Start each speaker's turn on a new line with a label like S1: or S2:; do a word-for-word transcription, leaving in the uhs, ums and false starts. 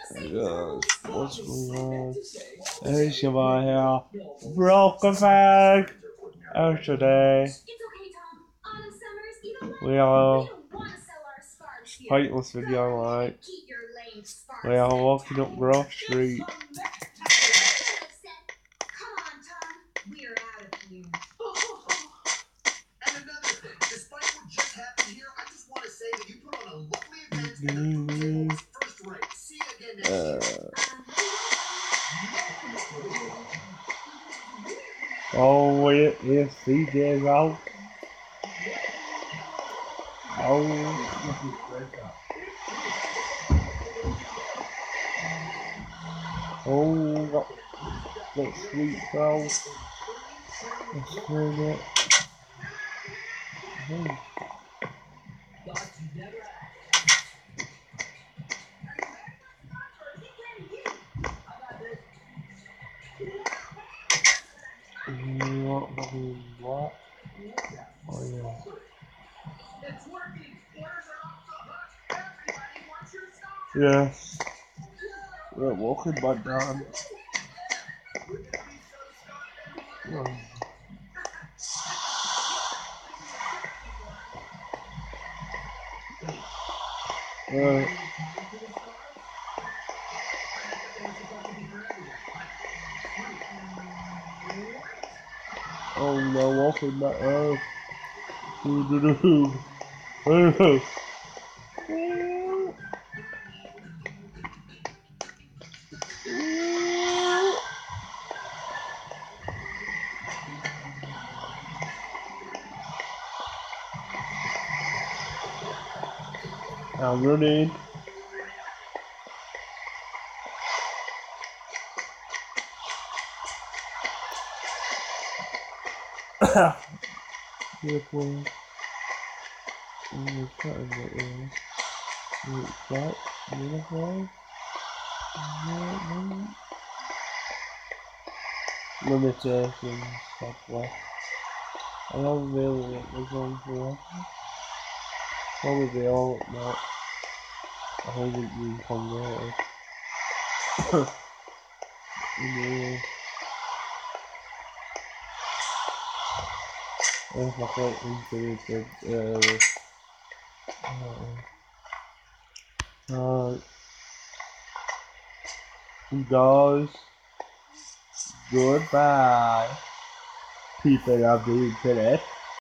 S1: Yes, what's going on? Hey, Shiva here. Broke a fag. And today we are pointless video like we are walking up Grove Street. Uh, oh, it is C J's out. Oh, oh, got, got sweet bro. Let's turn it. Oh. What? What? Oh yeah. Yes. We're walking by down. Oh. Uh, oh no, walking by earth. Doo doo doo. Oh. I'm running. Beautiful. Oh, it's cutting my ear. It's that beautiful. Limitations, software. I don't really want this on for probably all not. I hope it being converted. Yeah. If I thought into it, uh, uh, guys, goodbye. People of the internet.